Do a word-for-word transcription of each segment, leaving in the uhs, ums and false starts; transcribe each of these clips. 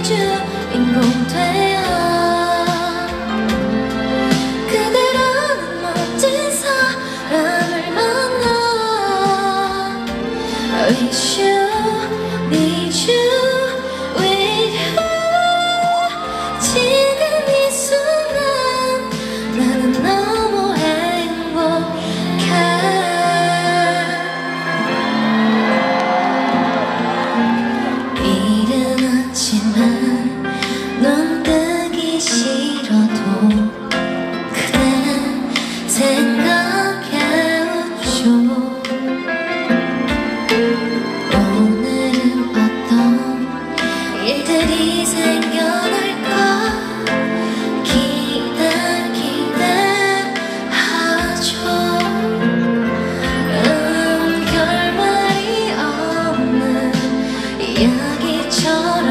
난 주인공 되어 그대라는 멋진 사람을 만나 Wish you, need you, with you 지금 이 순간 나는 너무 행복해 일어났지만 눈 뜨기 싫어도 그대 생각해 웃죠 오늘은 어떤 일들이 생겨날까 기대 기대하죠 음, 결말이 없는 이야기처럼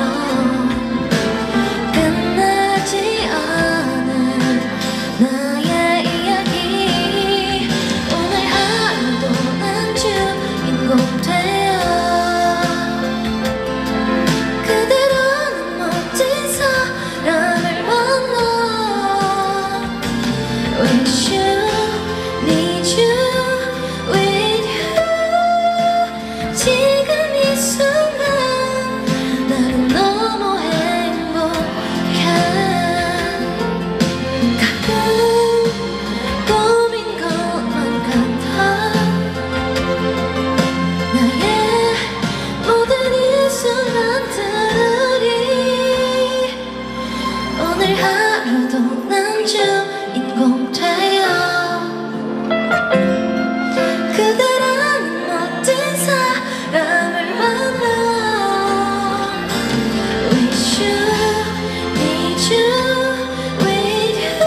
끝나지 않은 나의 이야기 오늘 하루도 난 주인공 되어 그대라는 멋진 사람을 만나 Wish you, need you, with you 지금 이 순간 나는 너무 행복해 가끔 꿈인 것만 같아 나의 모든 이 순간들이 오늘 하루도 난 주인공 되어 그대라는 멋진 사람을 만나 Wish you, need you, with you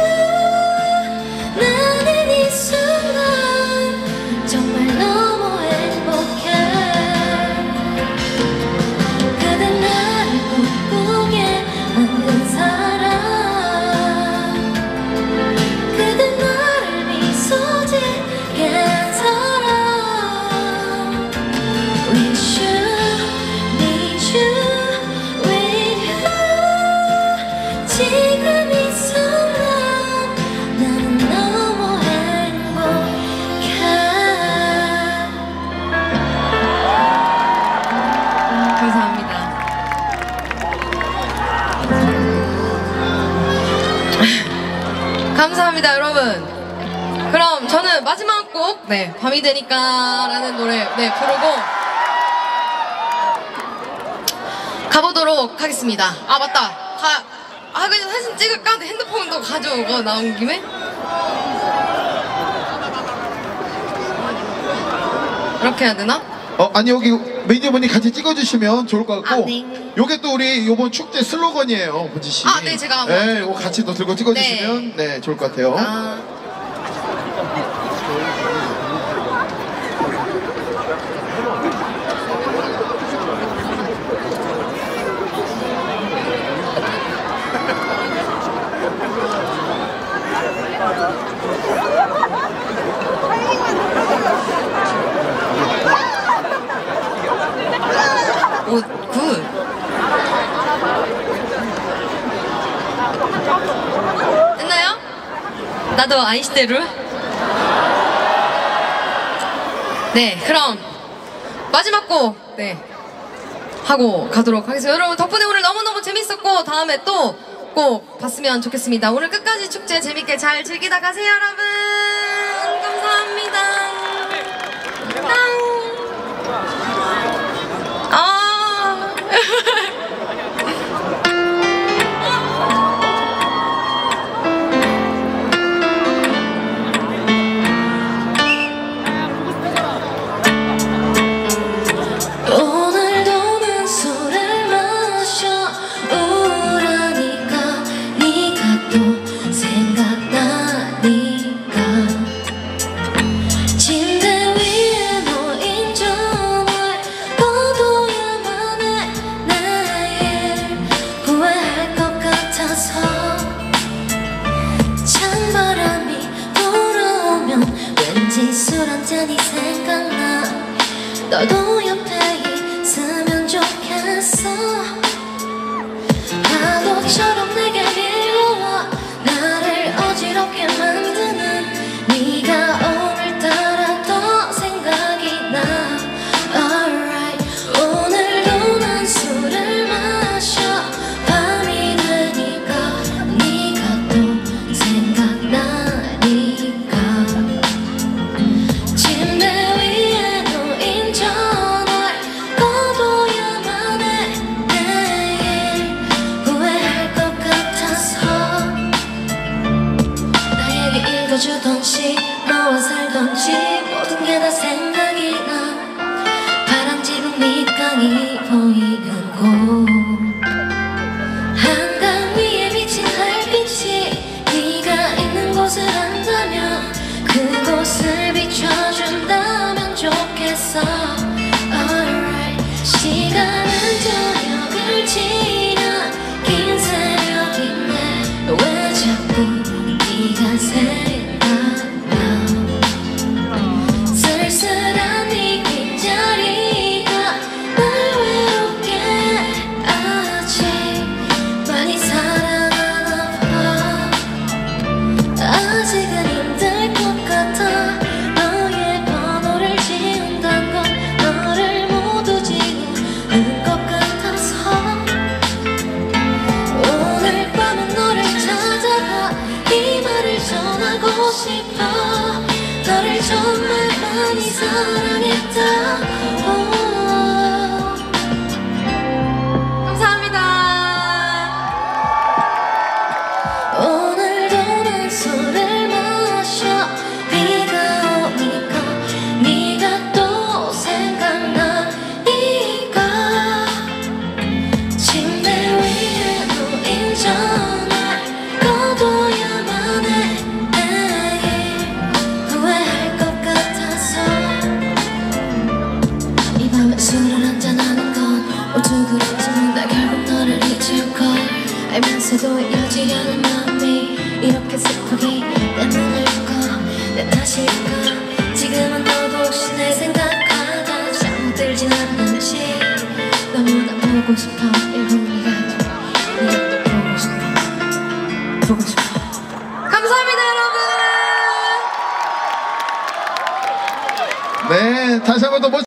나는 이 순간 정말 너무 행복해 그대 나를 꿈꾸게 만든 사람 그대 나를 미소 짓게 한 사람 Wish you, need you, with you 지금 이 순간 나는 너무 행복해 감사합니다. 감사합니다, 여러분. 그럼 저는 마지막 곡, 네, 밤이 되니까 라는 노래, 네, 부르고 가보도록 하겠습니다. 아, 맞다. 가, 아, 그냥 사진 찍을까? 근데 핸드폰도 가져오고 나온 김에. 이렇게 해야 되나? 어, 아니 여기 매니저분이 같이 찍어주시면 좋을 것 같고 아, 네. 요게 또 우리 요번 축제 슬로건이에요, 본지씨. 아, 네, 제가 한번 네, 요거 같이 또 들고 찍어주시면 네, 좋을 것 같아요. 아. 오, 굿. 됐나요? 나도 아이시테루. 네, 그럼 마지막 곡 네 하고 가도록 하겠습니다. 여러분 덕분에 오늘 너무너무 재밌었고 다음에 또 꼭 봤으면 좋겠습니다. 오늘 끝까지 축제 재밌게 잘 즐기다 가세요, 여러분. 감사합니다. 땅. 아. 오늘도 난 술을 마셔 우울하니까 네가 또 생각나니까 침대 위에 놓인 전화 꺼둬야만 해 내일 후회할 것 같아서 찬바람이 불어오면 왠지 술 한 잔이 생각나 너도 옆에 있으면 좋겠어 사랑했다고. 감사합니다. 오늘도 난 술을 마셔. 비가 오니까 네가 또 생각나니까 침대 위에 누인 전화 꺼둬야만 해. 내일 후회할 것 같아서 이 밤에 술을 한잔하는 건 오죽그랬지만 나 결국 너를 잊을걸 알면서도 이러지 않은 마음이 이렇게 슬프기 때문일까 내 탓일까 지금은 너도 혹시 내 생각하다 잠못 들진 않는지 너무나 보고 싶어 일곱 네가 네가 또 보고 싶어 보고 싶어. 감사합니다, 여러분. 네, 다시 한 번 더 멋